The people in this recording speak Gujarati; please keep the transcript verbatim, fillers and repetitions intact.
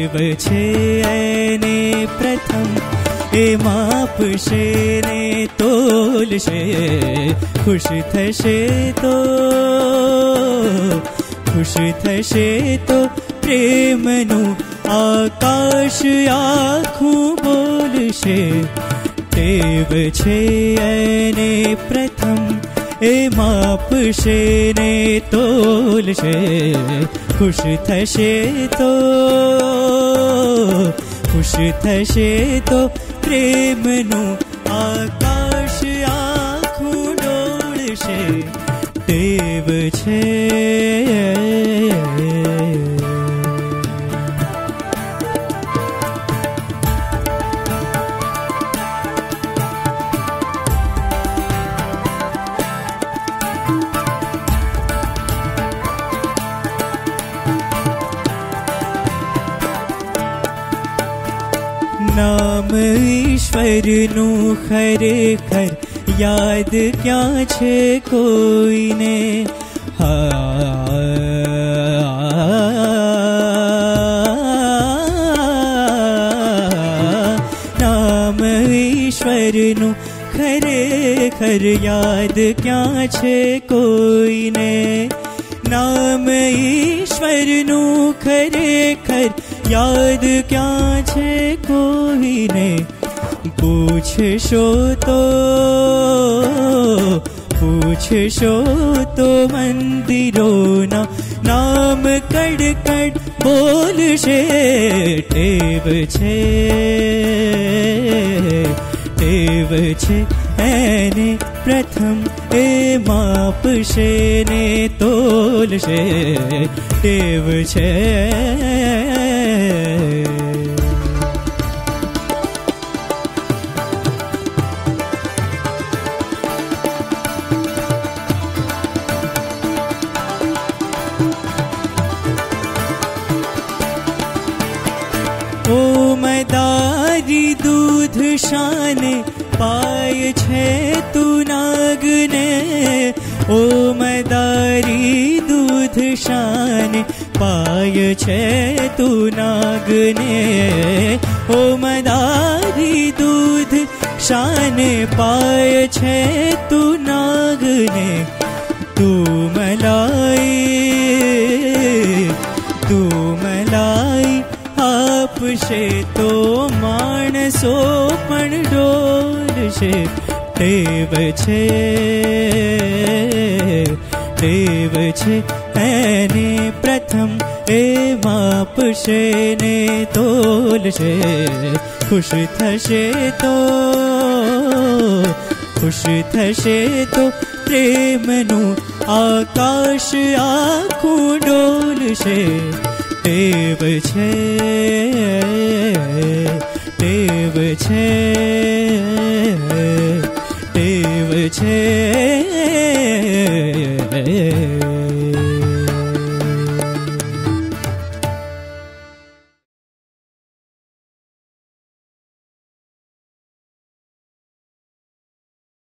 ટેવ છે એને પ્રથમ એ માપશે ને તોલશે, ખુશ થશે તો ખુશ થશે તો પ્રેમનું આકાશ આખું બોલશે. ટેવ છે એને પ્રથમ એ માપશે ને તોલશે, ખુશ થશે તો ખુશ થશે તો પ્રેમનું આકાશ આખું ડોળશે. ટેવ છે નામ ઈશ્વરનું ખરેખર યાદ ક્યાં છે કોઈને? નામ ઈશ્વરનું ખરેખર યાદ ક્યાં છે કોઈને? નામ ઈશ્વરનું ખરેખર યાદ ક્યાં છે કોઈને? પૂછશો તો પૂછશો તો મંદિરોના નામ કડ કડ બોલશે. ટેવ છે ટેવ છે એને પ્રથમ એ માપશે ને તોલશે. ટેવ છે ઓમદારી દૂધ શાને પાય છે તું નાગને? ઓમદારી દૂધ શાને પાય છે તું નાગને? ઓમદારી દૂધ શાને પાય છે તું નાગને? તું મલાઈ તું મલાઈ આપશે તો માણસો પણ ડોલશે. ટેવ છે ટેવ છે એને પ્રથમ એ માપશે ને તોલશે, ખુશ થશે તો ખુશ થશે તો પ્રેમનું આકાશ આખું ડોલશે. ટેવ છે ટેવ છે ટેવ છે